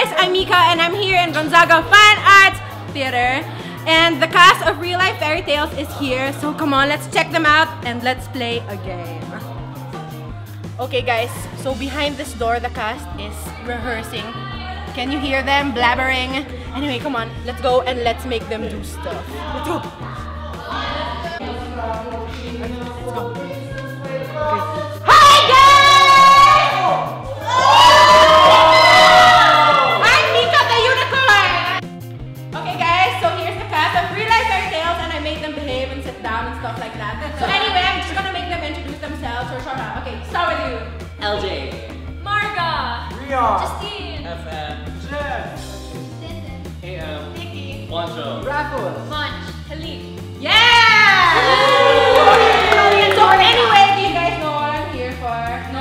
guys, I'm Mika and I'm here in Gonzaga Fine Arts Theater. And the cast of Real Life Fairytales is here, so come on, let's check them out and let's play a game. Okay guys, so behind this door the cast is rehearsing. Can you hear them blabbering? Anyway, come on, let's go and let's make them do stuff. Let's go! Let's go. Okay. Hi guys! I'm Mika the Unicorn! Okay guys, so here's the cast of Real Life Fairytales and I made them behave and sit down and stuff like that. So anyway, I'm just gonna make them introduce themselves or shut up. Okay, start with you. LJ. Marga. Ria. Justine. FM. Jeff. AM. Nikki. Wancho. Raffle. Munch. Helene. Yeah! Okay, so anyway, do you guys know what I'm here for? No.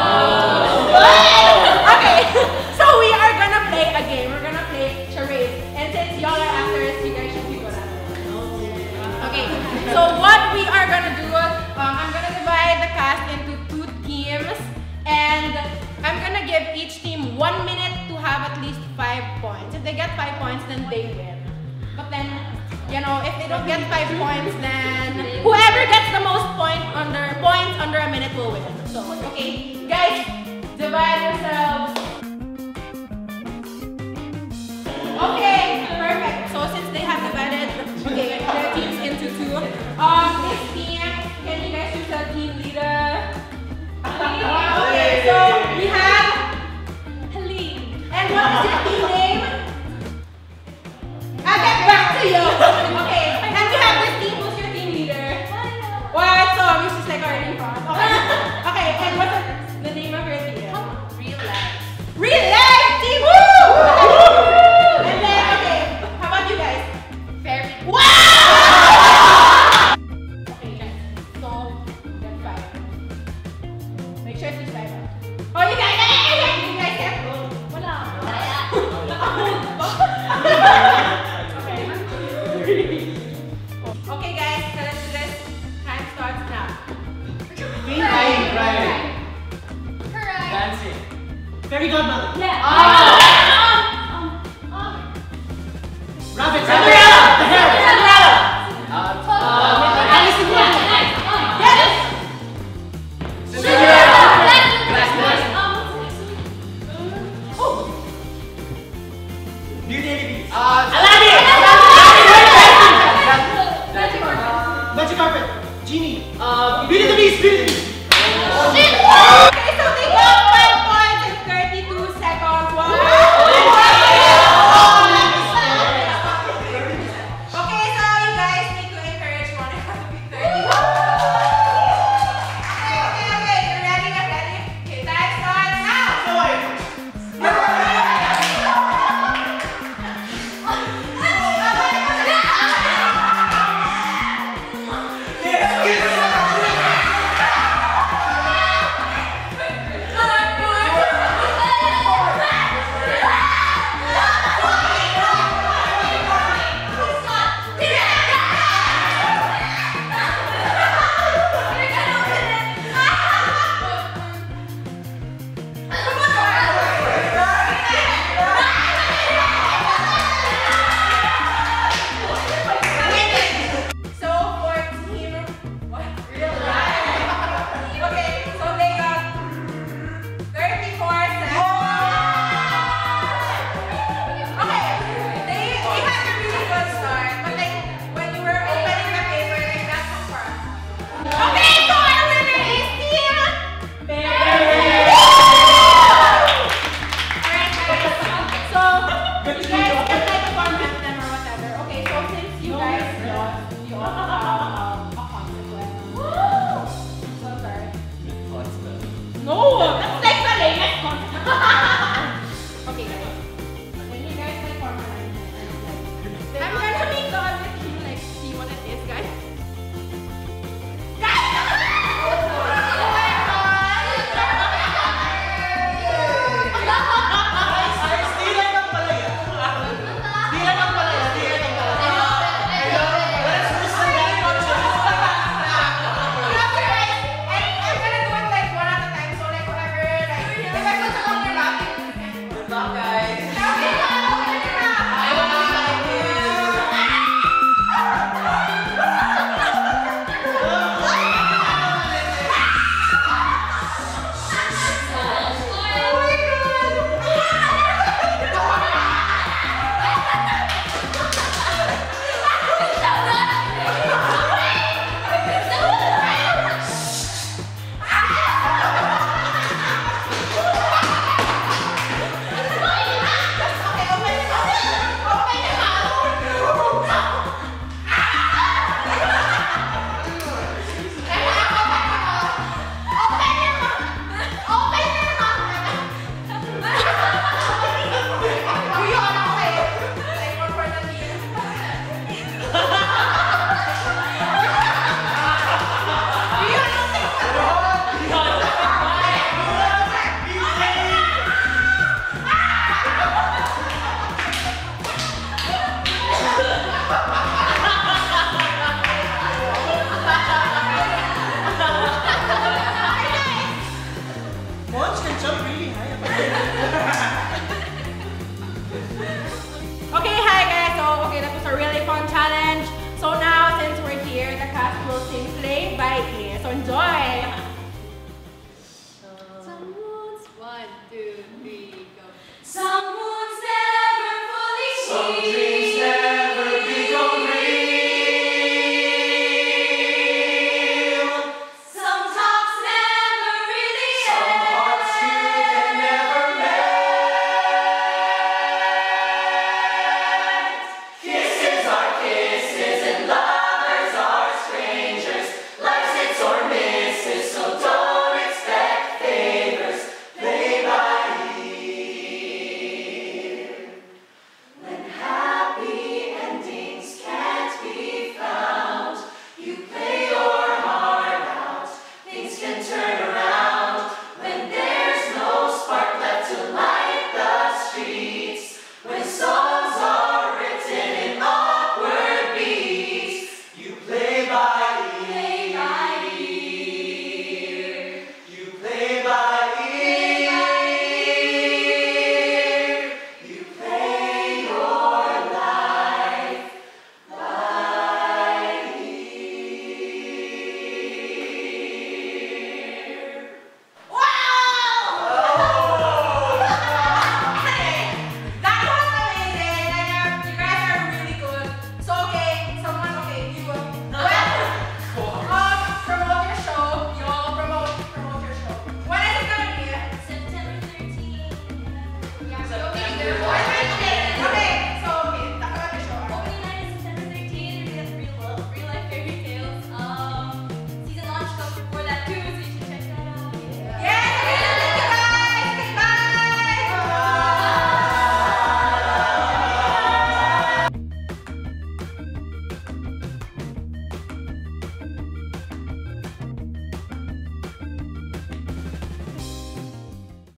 Okay, so we are gonna play a game. We're gonna play charades. And since y'all are actors, you guys should be good at it. Okay, so what we are gonna do, I'm gonna divide the cast into 2 teams. And I'm gonna give each team 1 minute to have at least 5 points. If they get 5 points, then they win. But then, you know, if they don't get 5 points, then whoever gets the most points under a minute will win. So, okay, guys, divide yourselves. Okay, perfect. So since they have divided their teams into 2, this team, can you guys choose a team leader? Okay, so we have Helene. and what is your team name? I'll get back to you. Okay, and we have this team. Who's your team leader? What? So I'm just like already in front. Okay. Okay, and what's the name of your team? Real Life. Real Life team. Woo! And then okay, how about you guys? Fairy. Wow! Okay, guys. So get 5. Make sure it's 5. Oh, you guys get. Wala. Okay guys, so let's do this. Time starts now. Crying. Correct. Dancing. Fairy godmother. Yeah. Rabbit. Cinderella. The hair. Cinderella. Alice in Wonderland. Yes. Cinderella. Beauty and the Beast. Aladdin. Magic carpet. Genie. Beauty and the Beast. Beauty and the Beast. Okay, so they got 5 points in 32 seconds. Wow. Okay, so you guys need to encourage one another to be 30. Okay, you're ready, get ready. Okay, time starts now. Bye.